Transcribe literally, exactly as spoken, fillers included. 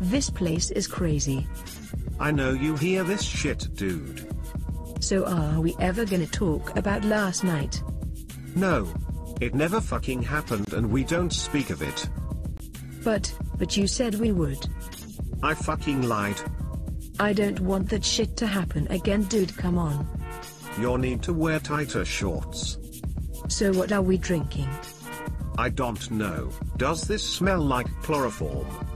This place is crazy. I know you hear this shit, dude. So are we ever gonna talk about last night? No. It never fucking happened and we don't speak of it. But, but you said we would. I fucking lied. I don't want that shit to happen again, dude, come on. You'll need to wear tighter shorts. So what are we drinking? I don't know. Does this smell like chloroform?